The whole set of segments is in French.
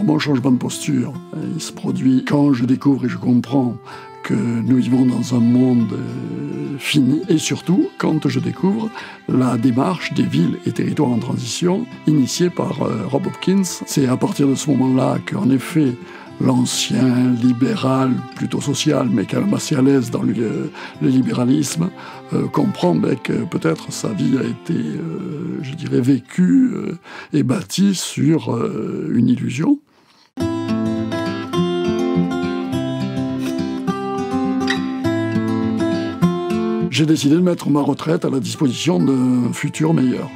mon changement de posture, il se produit quand je découvre et je comprends que nous vivons dans un monde fini, et surtout quand je découvre la démarche des villes et territoires en transition initiée par Rob Hopkins. C'est à partir de ce moment-là qu'en effet, l'ancien libéral, plutôt social, mais quand même assez à l'aise dans le libéralisme, comprend que peut-être sa vie a été, je dirais, vécue et bâtie sur une illusion. J'ai décidé de mettre ma retraite à la disposition d'un futur meilleur.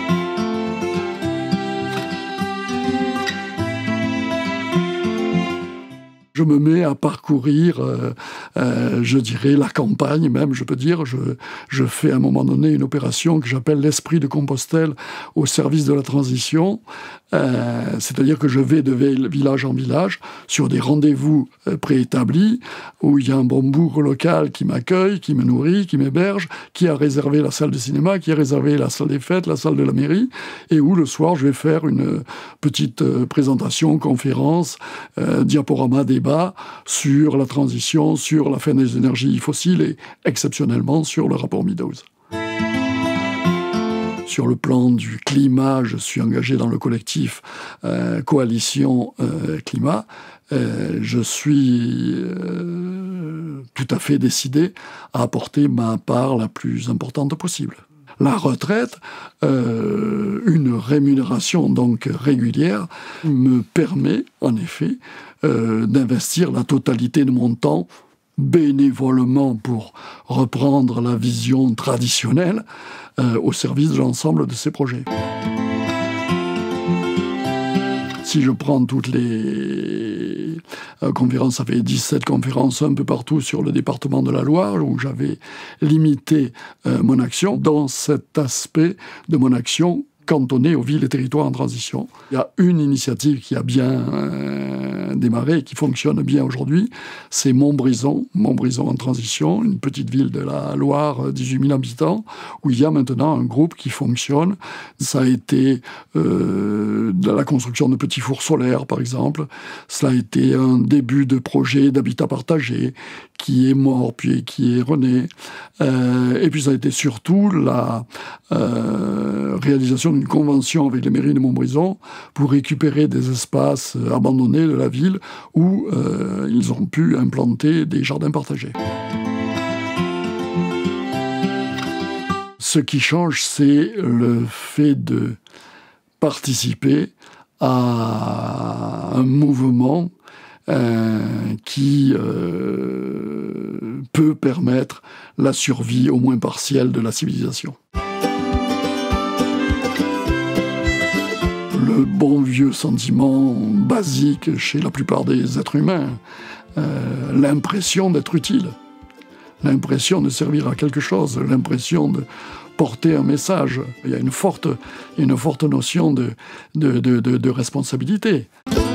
Je me mets à parcourir, je dirais, la campagne même, je peux dire. Je fais à un moment donné une opération que j'appelle l'esprit de Compostelle au service de la transition. C'est-à-dire que je vais de village en village sur des rendez-vous préétablis où il y a un bon bourg local qui m'accueille, qui me nourrit, qui m'héberge, qui a réservé la salle de cinéma, qui a réservé la salle des fêtes, la salle de la mairie, et où le soir je vais faire une petite présentation, conférence, diaporama, débat sur la transition, sur la fin des énergies fossiles et exceptionnellement sur le rapport Meadows. Sur le plan du climat, je suis engagé dans le collectif Coalition Climat. Je suis tout à fait décidé à apporter ma part la plus importante possible. La retraite, une rémunération donc régulière, me permet en effet d'investir la totalité de mon temps bénévolement, pour reprendre la vision traditionnelle, au service de l'ensemble de ces projets. Si je prends toutes les conférences, ça fait 17 conférences un peu partout sur le département de la Loire, où j'avais limité mon action dans cet aspect de mon action cantonné aux villes et territoires en transition. Il y a une initiative qui a bien démarré et qui fonctionne bien aujourd'hui, c'est Montbrison en transition, une petite ville de la Loire, 18 000 habitants, où il y a maintenant un groupe qui fonctionne. Ça a été de la construction de petits fours solaires, par exemple. Ça a été un début de projet d'habitat partagé qui est mort, puis qui est rené. Et puis ça a été surtout la réalisation d'une convention avec les mairies de Montbrison pour récupérer des espaces abandonnés de la ville où ils ont pu implanter des jardins partagés. Ce qui change, c'est le fait de participer à un mouvement qui peut permettre la survie au moins partielle de la civilisation. Le bon vieux sentiment basique chez la plupart des êtres humains, l'impression d'être utile, l'impression de servir à quelque chose, l'impression de porter un message. Il y a une forte notion de responsabilité.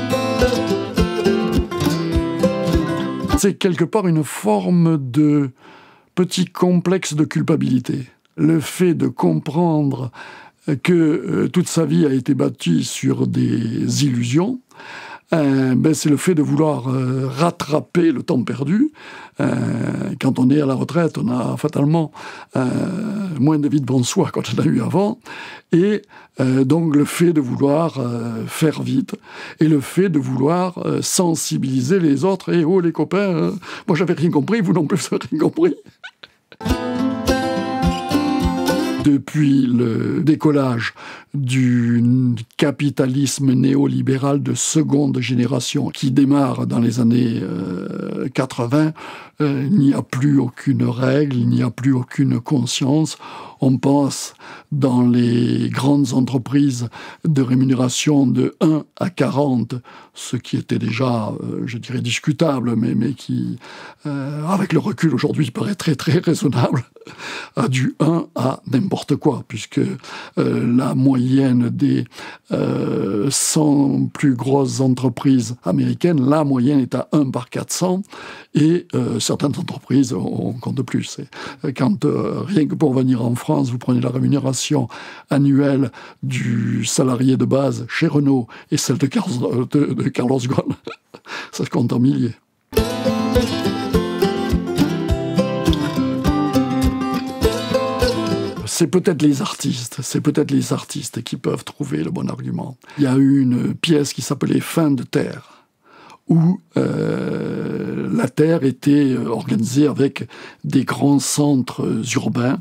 C'est quelque part une forme de petit complexe de culpabilité. Le fait de comprendre que toute sa vie a été bâtie sur des illusions, c'est le fait de vouloir rattraper le temps perdu. Quand on est à la retraite, on a fatalement moins de vie devant soi qu'on en a eu avant. Et donc le fait de vouloir faire vite, et le fait de vouloir sensibiliser les autres. Et oh les copains, moi j'avais rien compris, vous non plus vous avez rien compris. Depuis le décollage du capitalisme néolibéral de seconde génération qui démarre dans les années 80, il n'y a plus aucune règle, il n'y a plus aucune conscience. On pense dans les grandes entreprises de rémunération de 1 à 40, ce qui était déjà, je dirais, discutable, mais qui, avec le recul aujourd'hui, paraît très très raisonnable, à du 1 à n'importe quoi, puisque la moyenne des 100 plus grosses entreprises américaines, la moyenne est à 1 par 400, et certaines entreprises, on compte plus. Quand rien que pour venir en France, France, vous prenez la rémunération annuelle du salarié de base chez Renault et celle de Carlos Ghosn, ça se compte en milliers. C'est peut-être les artistes qui peuvent trouver le bon argument. Il y a eu une pièce qui s'appelait Fin de Terre, où la Terre était organisée avec des grands centres urbains.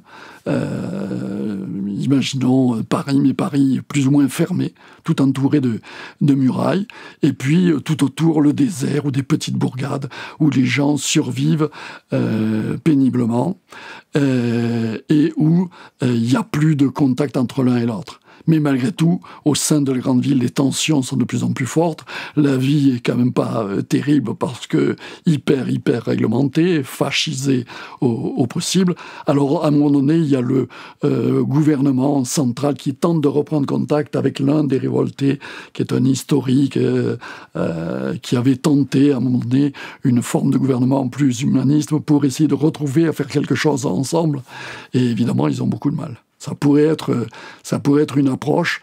Imaginons Paris, mais Paris plus ou moins fermé, tout entouré de murailles, et puis tout autour le désert ou des petites bourgades où les gens survivent péniblement et où il n'y a plus de contact entre l'un et l'autre. Mais malgré tout, au sein de la grande ville, les tensions sont de plus en plus fortes. La vie est quand même pas terrible parce que hyper réglementée, fascisée au possible. Alors, à un moment donné, il y a le gouvernement central qui tente de reprendre contact avec l'un des révoltés, qui est un historique, qui avait tenté, à un moment donné, une forme de gouvernement plus humaniste pour essayer de retrouver, à faire quelque chose ensemble. Et évidemment, ils ont beaucoup de mal. Ça pourrait être une approche,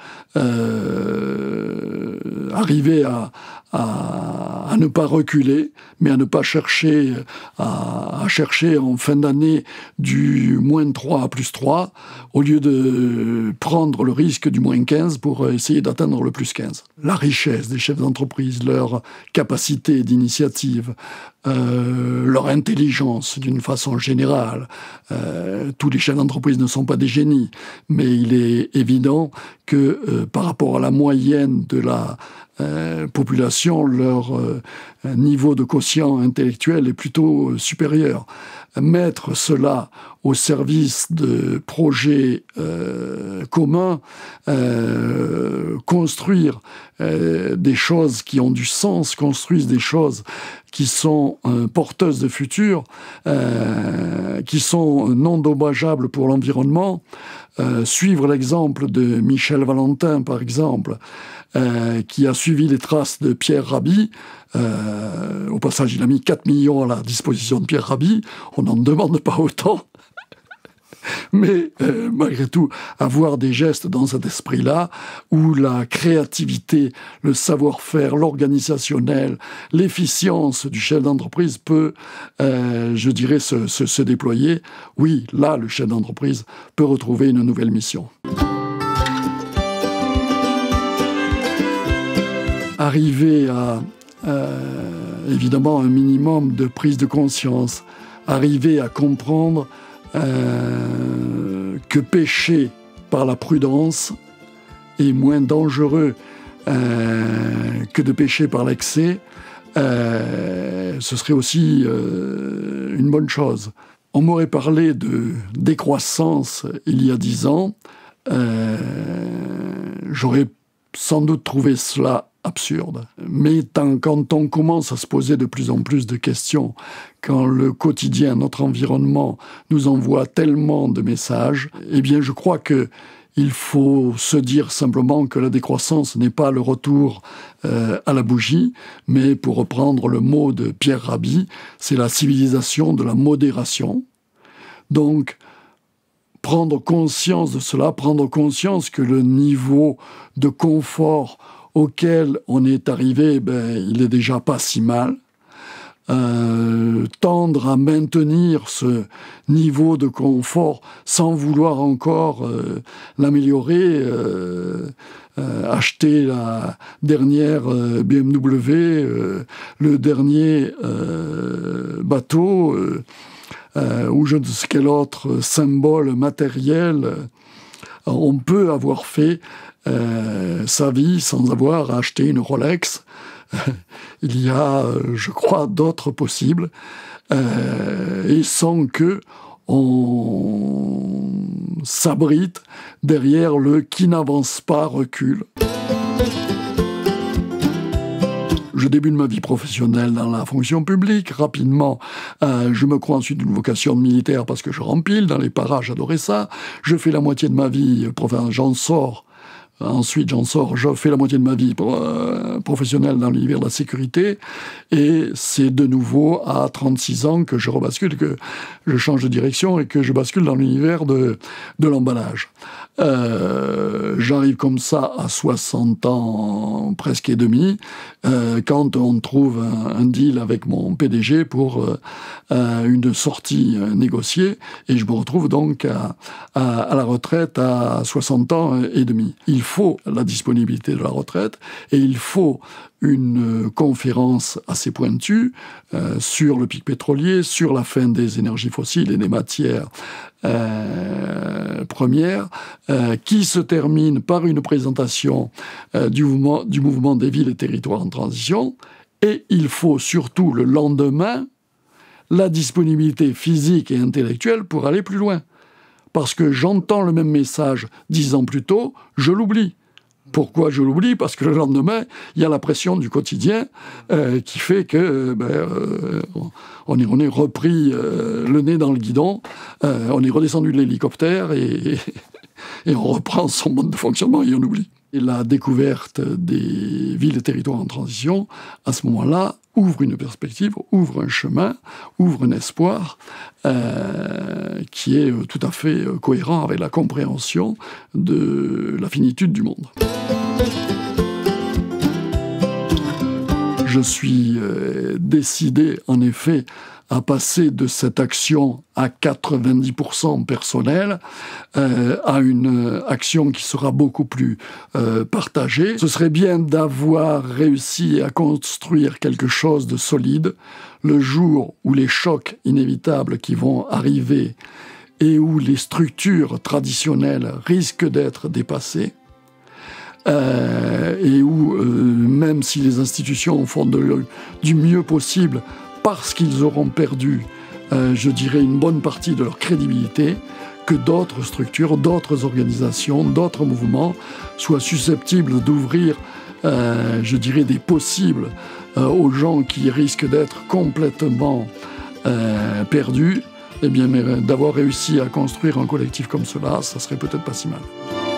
arriver à ne pas reculer, mais à ne pas chercher à chercher en fin d'année du -3 à +3, au lieu de prendre le risque du -15 pour essayer d'atteindre le +15. La richesse des chefs d'entreprise, leur capacité d'initiative, leur intelligence d'une façon générale. Tous les chefs d'entreprise ne sont pas des génies, mais il est évident que par rapport à la moyenne de la population, leur niveau de quotient intellectuel est plutôt supérieur. Mettre cela au service de projets communs, construire des choses qui ont du sens, construire des choses qui sont porteuses de futur, qui sont non dommageables pour l'environnement. Suivre l'exemple de Michel Valentin, par exemple, qui a suivi les traces de Pierre Rabhi. Au passage, il a mis 4 millions à la disposition de Pierre Rabhi. On n'en demande pas autant. Mais malgré tout, avoir des gestes dans cet esprit-là, où la créativité, le savoir-faire, l'organisationnel, l'efficience du chef d'entreprise peut, je dirais, se déployer, oui, là, le chef d'entreprise peut retrouver une nouvelle mission. Arriver à, évidemment, un minimum de prise de conscience, arriver à comprendre que pécher par la prudence est moins dangereux que de pécher par l'excès, ce serait aussi une bonne chose. On m'aurait parlé de décroissance il y a 10 ans, j'aurais sans doute trouvé cela absurde. Mais quand on commence à se poser de plus en plus de questions, quand le quotidien, notre environnement nous envoie tellement de messages, eh bien je crois qu'il faut se dire simplement que la décroissance n'est pas le retour à la bougie, mais pour reprendre le mot de Pierre Rabhi, c'est la civilisation de la modération. Donc, prendre conscience de cela, prendre conscience que le niveau de confort auquel on est arrivé, il est déjà pas si mal. Tendre à maintenir ce niveau de confort sans vouloir encore l'améliorer, acheter la dernière BMW, le dernier bateau, ou je ne sais quel autre symbole matériel. On peut avoir fait sa vie sans avoir acheté une Rolex. Il y a, je crois, d'autres possibles, et sans que on s'abrite derrière le « qui n'avance pas recule ». Je débute ma vie professionnelle dans la fonction publique. Rapidement, je me crois ensuite d'une vocation de militaire parce que je rempile dans les paras, j'adorais ça. Je fais la moitié de ma vie, j'en sors Ensuite, j'en sors, je fais la moitié de ma vie professionnelle dans l'univers de la sécurité. Et c'est de nouveau à 36 ans que je rebascule, que je change de direction et que je bascule dans l'univers de l'emballage. J'arrive comme ça à 60 ans presque et demi, quand on trouve un deal avec mon PDG pour une sortie négociée, et je me retrouve donc à la retraite à 60 ans et demi. Il faut la disponibilité de la retraite et il faut une conférence assez pointue sur le pic pétrolier, sur la fin des énergies fossiles et des matières premières, qui se termine par une présentation du mouvement des villes et territoires en transition. Et il faut surtout le lendemain la disponibilité physique et intellectuelle pour aller plus loin. Parce que j'entends le même message 10 ans plus tôt, je l'oublie. Pourquoi je l'oublie? Parce que le lendemain, il y a la pression du quotidien qui fait que on est repris le nez dans le guidon, on est redescendu de l'hélicoptère et on reprend son mode de fonctionnement et on oublie. Et la découverte des villes et territoires en transition, à ce moment-là, ouvre une perspective, ouvre un chemin, ouvre un espoir qui est tout à fait cohérent avec la compréhension de la finitude du monde. Je suis décidé, en effet, à passer de cette action à 90% personnelle à une action qui sera beaucoup plus partagée. Ce serait bien d'avoir réussi à construire quelque chose de solide le jour où les chocs inévitables qui vont arriver et où les structures traditionnelles risquent d'être dépassées. Et où, même si les institutions font du mieux possible, parce qu'ils auront perdu, je dirais, une bonne partie de leur crédibilité, que d'autres structures, d'autres organisations, d'autres mouvements soient susceptibles d'ouvrir, je dirais, des possibles aux gens qui risquent d'être complètement perdus. Eh bien, d'avoir réussi à construire un collectif comme cela, ça serait peut-être pas si mal.